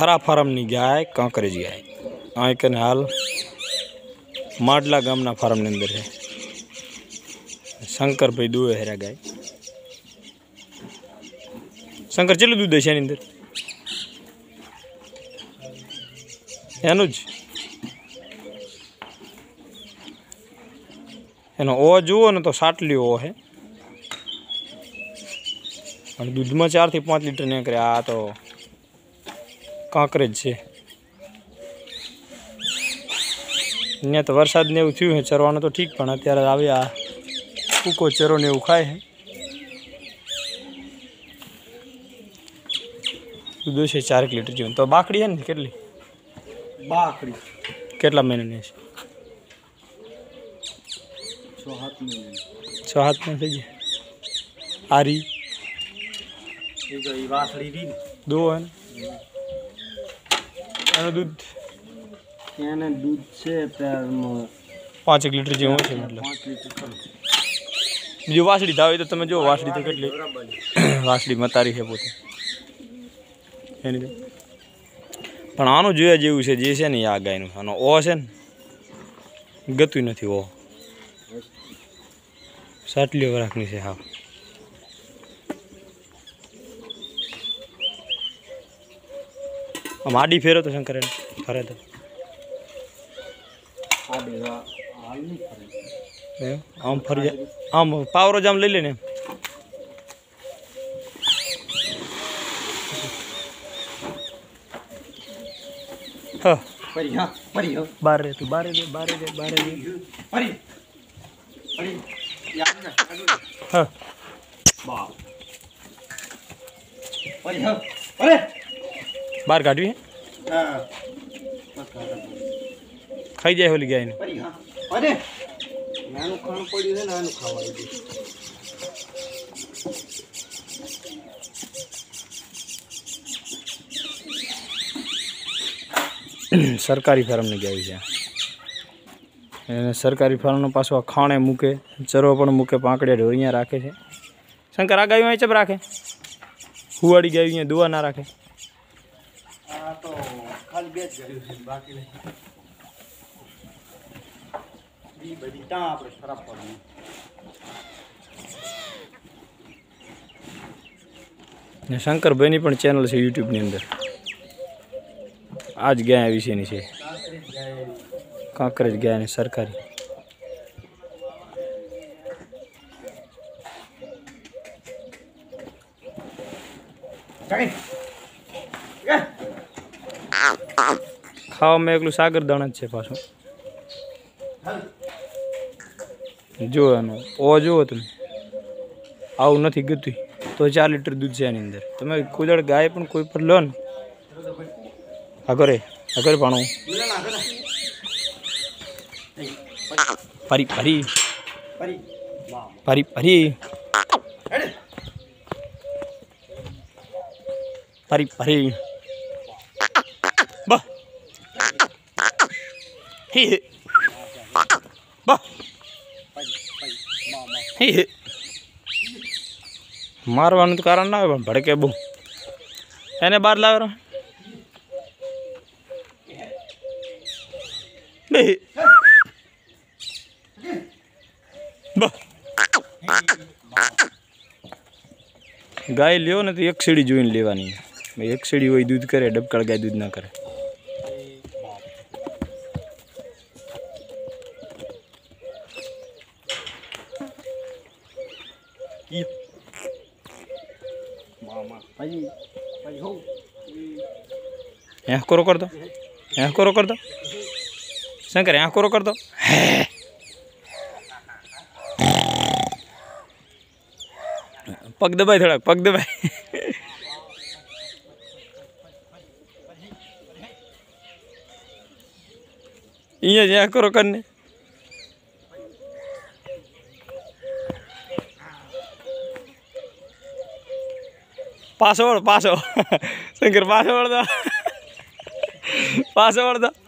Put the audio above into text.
थरा फार्मनी गाय कांकरेज गाय आ कने हाल माडला गामना फार्मनी अंदर है। शंकर भाई दुए हेरा गाय। शंकर चेटલું दूध है अंदर एनु ज एनो ओ जुओ ने तो साटली ओ है और दूध में 4 થી 5 लीटर निकले। आ तो कांकरेज है। अँ तो वरसाद ने एवं थयुं है चरवानो तो ठीक पण अत्यारे आवे आ सूको चरो ने एवं खाय है। दूध है 4 लीटर जेवुं। तो बाकड़ी है ने केटली बाकड़ी केटला महीनानी हशे? 6-7 महीने 6-7 में थी गई। आरी वासड़ी री दो है दूध એને दूध છે 5 लीटर जेवुं छे। मतलब 5 लीटर बीजू वासड़ी धावे तो तमे जो वासड़ी तो केटली वासड़ी मतारी है पोते एनी पण आनु जोया जेवुं छे जे छे ने आ गायनुं आनो ओ छे ने गतुं नथी। ओ साटली वराखनी छे। हां आम आडी फेरो तो शंकर फरे तो आम फरी आम पावरो जाम लई लेने हाँ बार रे तू बारे दे हाँ बार काटवी है खाई जाए होली गाय ने सरकारी फार्म ने गाय है। सरकारी फार्म पाछो खाणे मूके चरो पण मूके पाकड़िया ढोरिया राखे छे। शंकर आ गायों चप राखे हुवाड़ी गायों दुआ ना राखे। तो खाली बेच गई बाकी नहीं बी बड़ी ता आपरे खराब पड़नी। शंकर भाई पण चैनल है यूट्यूब नी अंदर आज गाय विषय नी छे कांकरेज गाय ने सरकारी खावा में एकलू सागर दाणा ज छे पाछो जो एनो ओ जो तमे आવું નથી ગતું तो 4 लीटर दूध છે એની અંદર। તમે કુદળ ગાય પણ કોઈ પર લો ને આગરે પાણો પરી પરી પરી પરી परी परी बा ही बा ही मारवानुं तो कारण ना होय पण भड़के बहु एने बार लावे बे बा गाय लियो ने तो एक सीढ़ी जोईने लेवानी। एक सीढ़ी वही दूध करे डबकड़ गाय दूध ना करे। यहाँ कोरो कर दो यहाँ कोरो कर दो शंकर यहाँ कोरो कर दो पग दबाई थोड़ा पग दबाई इं यहाँ करो करने पासवर्ड पासो शंकर पासवर्ड दो पासवर्ड दो